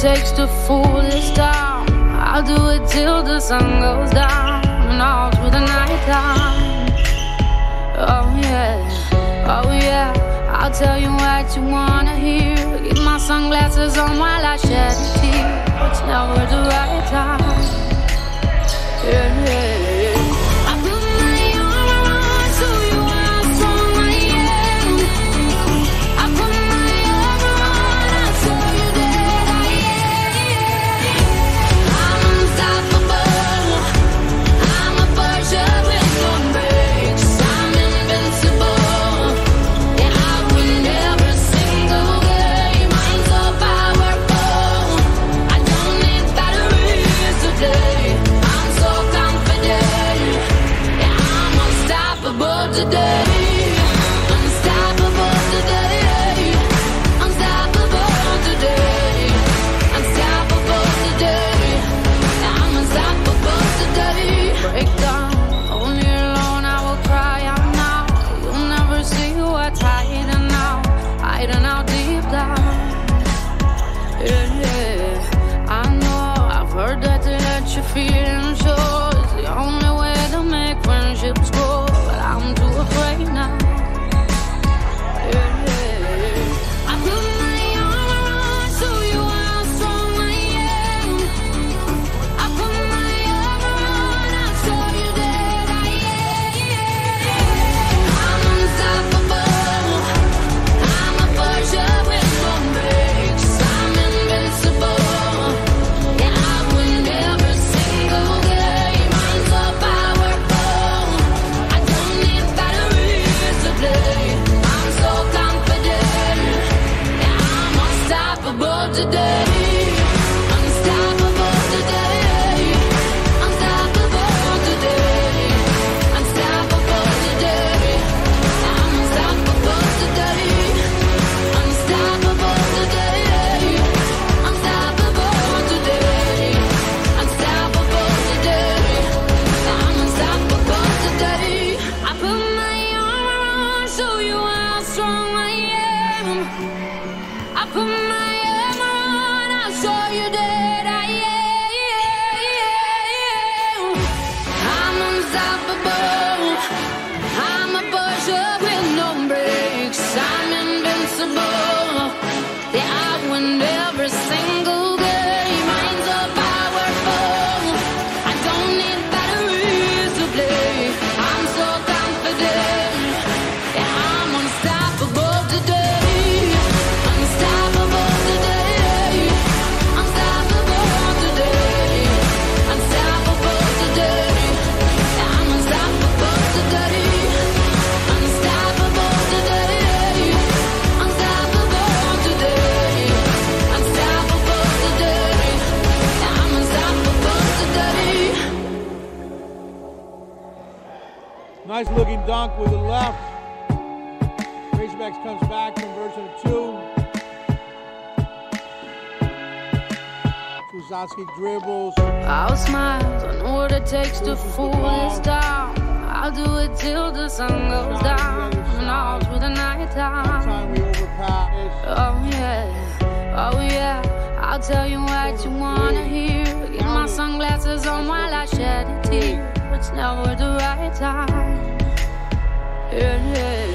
takes to fool this town. I'll do it till the sun goes down and all through the night time. Oh yeah, oh yeah, I'll tell you what you wanna hear. Keep my sunglasses on while I shed a tear. It's never the right time. Yeah, yeah, yeah. Feeling sure is the only way to make friendships grow, but I'm too afraid now. Yeah, yeah, yeah. I put my arm around, show you how strong I am. I put my arm around, I'll show you that I am. I'm unstoppable. I'm a Porsche with no brakes. I'm invincible. Yeah, I win every single game. I'm so powerful. I don't need batteries to play. I'm so confident. Yeah, I'm unstoppable today. Unstoppable today. Unstoppable today. Unstoppable today. I'm unstoppable today. Unstoppable today. Unstoppable today. Unstoppable today. I'm unstoppable today. I put my arm around, show you how strong I am. I put my arm around, I'll show you that I am. I'm unstoppable. I'm a Porsche with no brakes. I'm invincible. Yeah, I win every single game. I'm so powerful. I don't need batteries to play. I'm so confident. Yeah, I'm unstoppable today. Unstoppable today. Unstoppable today. Unstoppable today. Yeah, I'm unstoppable today. Unstoppable today. Unstoppable today. Unstoppable today. Yeah, I'm unstoppable today. Nice looking dunk with the left. Razorbacks comes back, conversion of 2. Kuzatski dribbles. I'll smile, I know what it takes to fool this town. I'll do it till the sun goes down and all through the night time. Time we overpass. Oh yeah, oh yeah, I'll tell you what you wanna hear. Keep my sunglasses on while I shed a tear. It's never the right time. Yeah, yeah.